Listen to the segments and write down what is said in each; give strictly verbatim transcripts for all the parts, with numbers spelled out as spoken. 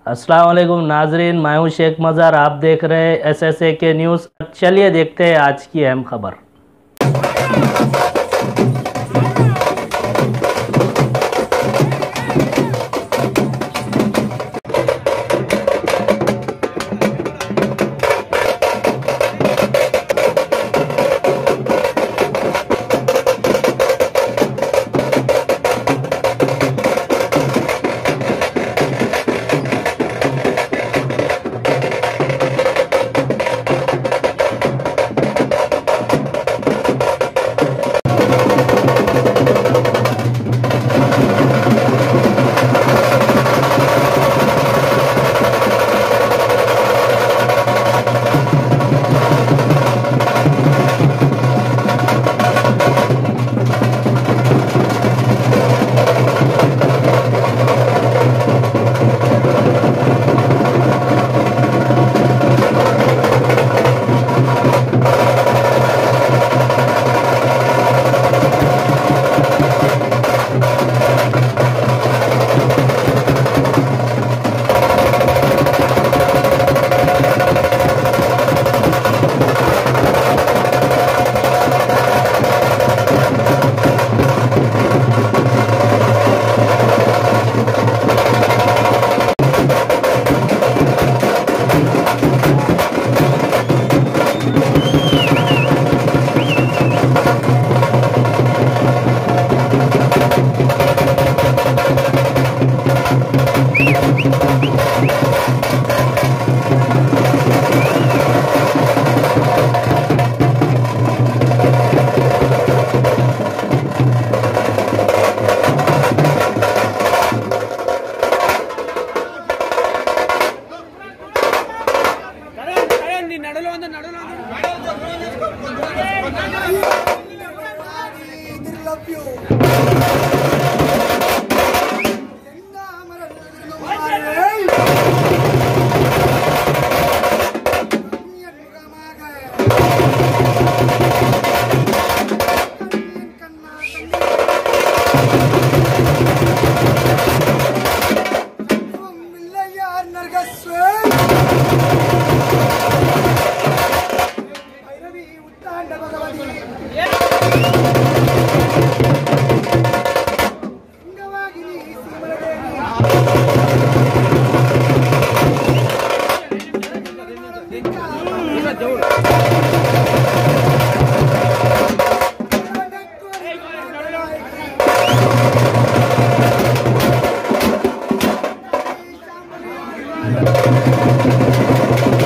अस्सलाम वालेकुम नाजरीन, मैं हूं शेख मज़हर। आप देख रहे हैं एस एस ए के न्यूज़। चलिए देखते हैं आज की अहम खबर।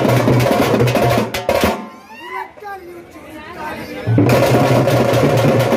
Thank you.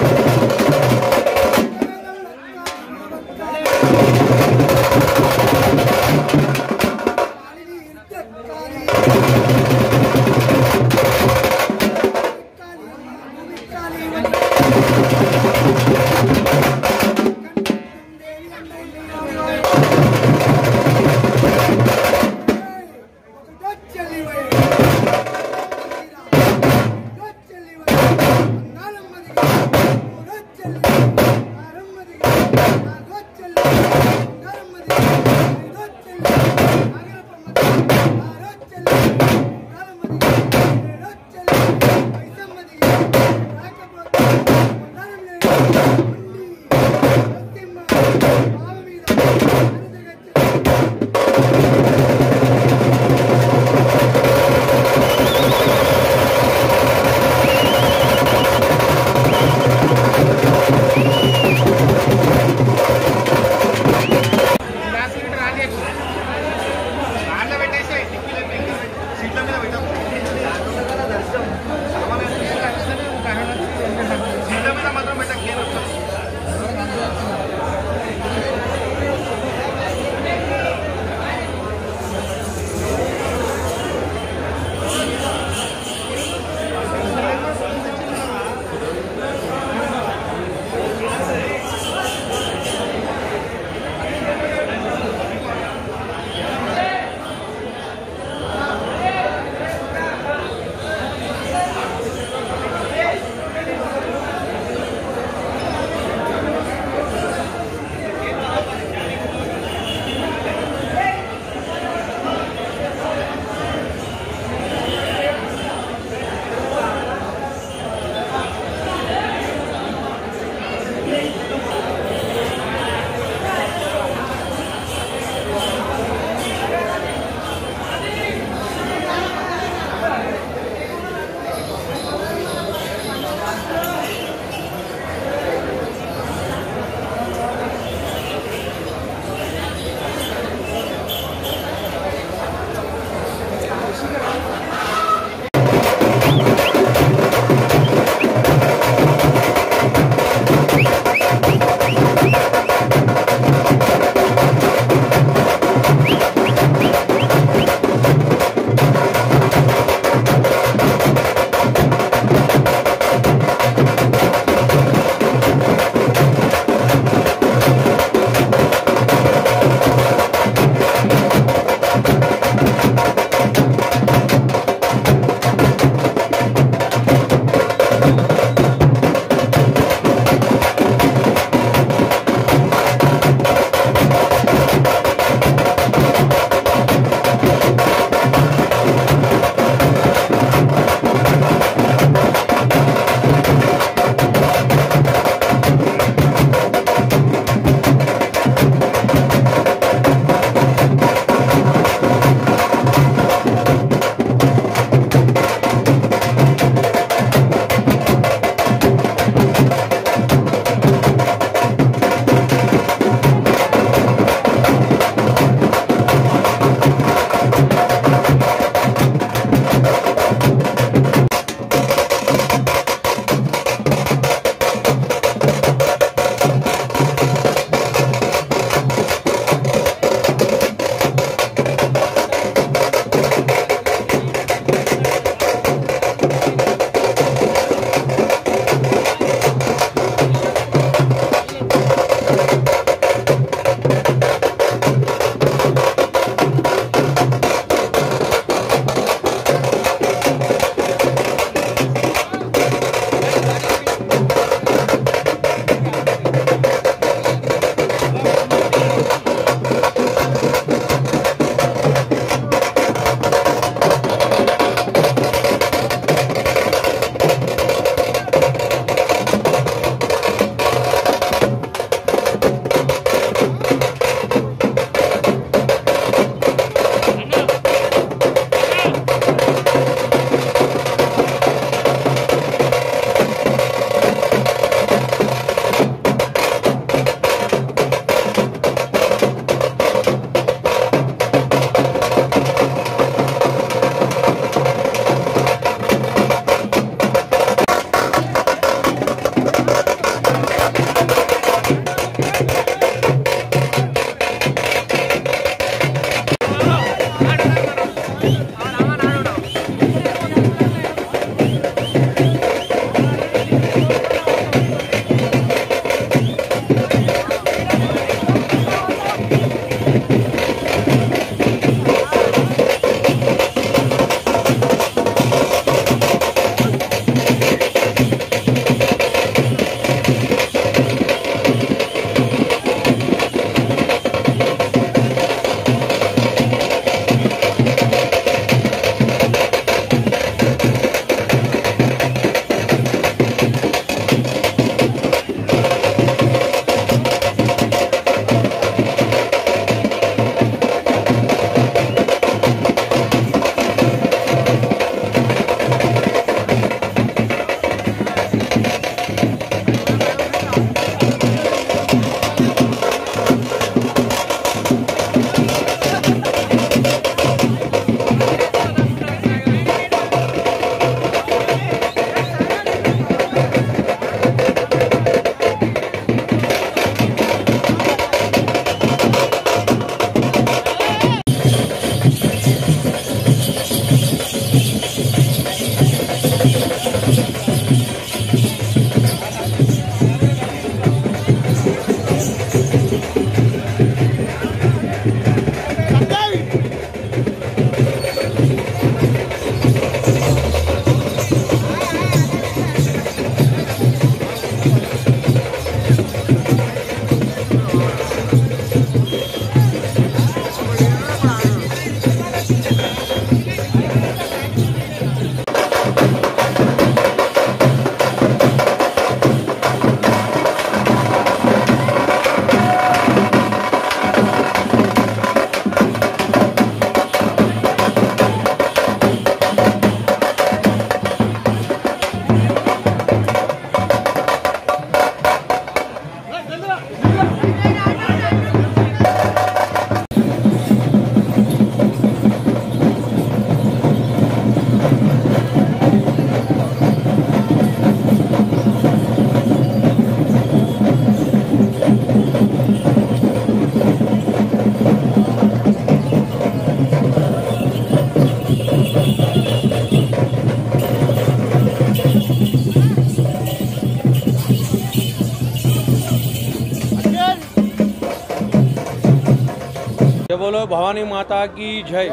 जय बोलो भवानी माता की जय।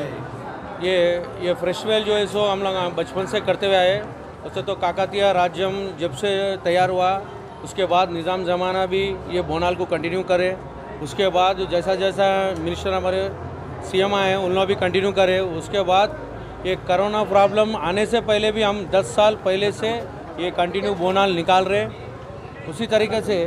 ये ये फेस्टिवल जो है सो हम लोग बचपन से करते हुए आए। उससे तो काकतीय राज्यम जब से तैयार हुआ उसके बाद निज़ाम ज़माना भी ये बोनाल को कंटिन्यू करे। उसके बाद जैसा जैसा मिनिस्टर हमारे सीएम आए उन लोग भी कंटिन्यू करे। उसके बाद ये कोरोना प्रॉब्लम आने से पहले भी हम दस साल पहले से ये कंटिन्यू बोनाल निकाल रहे। उसी तरीके से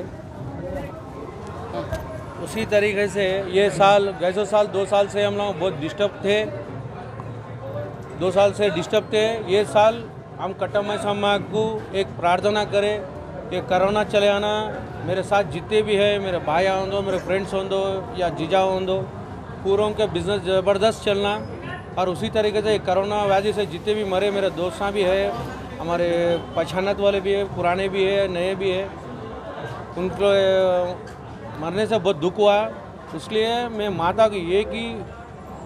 उसी तरीके से ये साल जैसे साल दो साल से हम लोग बहुत डिस्टर्ब थे दो साल से डिस्टर्ब थे। ये साल हम कट्टम्मा समाज को एक प्रार्थना करें कि कोरोना चले आना। मेरे साथ जितने भी है मेरे भाई हों दो, मेरे फ्रेंड्स हों दो या जीजा हों दो, पूरों के बिज़नेस ज़बरदस्त चलना। और उसी तरीके से कोरोना व्याधि से जितने भी मरे मेरे दोस्त भी है, हमारे पहचानत वाले भी है, पुराने भी है, नए भी है, उनको मरने से बहुत दुख हुआ। इसलिए मैं माता की ये कि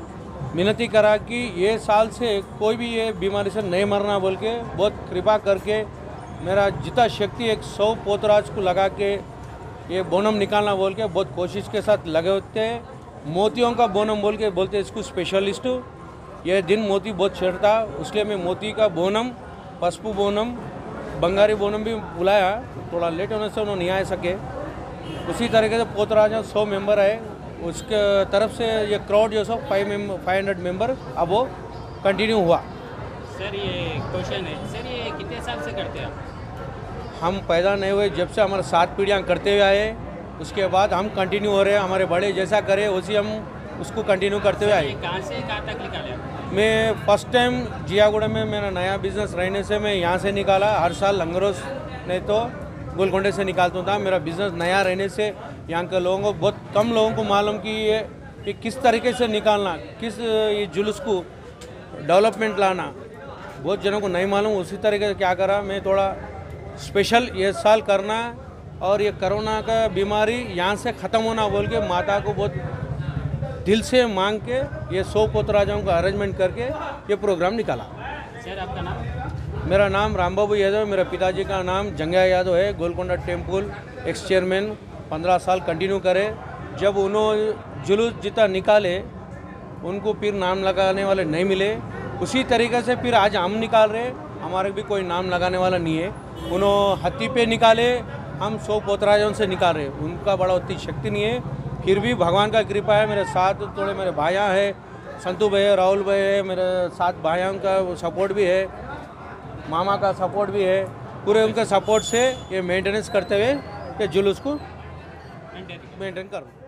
मिनती करा कि ये साल से कोई भी ये बीमारी से नहीं मरना बोल के बहुत कृपा करके मेरा जितना शक्ति एक सौ पोतराज को लगा के ये बोनम निकालना बोल के बहुत कोशिश के साथ लगे होते हैं। मोतियों का बोनम बोल के बोलते हैं इसको स्पेशलिस्ट। ये दिन मोती बहुत छेड़ता, इसलिए मैं मोती का बोनम, पसपू बोनम, बंगारी बोनम भी बुलाया। थोड़ा लेट होने से उन्होंने नहीं आ सके। उसी तरीके से पोतराज सौ मेंबर है, उसके तरफ से ये क्राउड जो सौ फाइव मेम फाइव हंड्रेड मेंबर अब वो कंटिन्यू हुआ। सर ये क्वेश्चन है, सर ये कितने साल से करते हैं आप? हम पैदा नहीं हुए, जब से हमारे सात पीढ़ियाँ करते हुए आए, उसके बाद हम कंटिन्यू हो रहे हैं। हमारे बड़े जैसा करे उसी हम उसको कंटिन्यू करते हुए आए। कहाँ से कहाँ तक निकाले आप? मैं फर्स्ट टाइम जियागुड़ा में मेरा नया बिज़नेस रहने से मैं यहाँ से निकाला। हर साल लंगरोस नहीं तो गोलकोंडे से निकालता था। मेरा बिज़नेस नया रहने से यहाँ के लोगों को, बहुत कम लोगों को मालूम कि ये कि किस तरीके से निकालना, किस ये जुलूस को डेवलपमेंट लाना, बहुत जनों को नहीं मालूम। उसी तरीके से क्या करा, मैं थोड़ा स्पेशल ये साल करना और ये कोरोना का बीमारी यहाँ से ख़त्म होना बोल के माता को बहुत दिल से मांग के ये सौ पोतराजों का अरेंजमेंट करके ये प्रोग्राम निकाला। सर आपका नाम? मेरा नाम रामबाबू यादव, मेरा पिताजी का नाम जंगया यादव है। गोलकोंडा टेम्पल एक्स चेयरमैन पंद्रह साल कंटिन्यू करे। जब उन्होंने जुलूस जितना निकाले उनको फिर नाम लगाने वाले नहीं मिले, उसी तरीके से फिर आज हम निकाल रहे। हमारे भी कोई नाम लगाने वाला नहीं है। उन्होंने हत्ती पे निकाले, हम सौ पोतराजों से निकाल रहे। उनका बड़ा उतनी शक्ति नहीं है, फिर भी भगवान का कृपा है। मेरे साथ थोड़े मेरे भाइयाँ हैं, संतू भाई है, राहुल भाई है, मेरे साथ भाइयों का सपोर्ट भी है, मामा का सपोर्ट भी है। पूरे उनके सपोर्ट से ये मेंटेनेंस करते हुए ये जुलूस को मेंटेन कर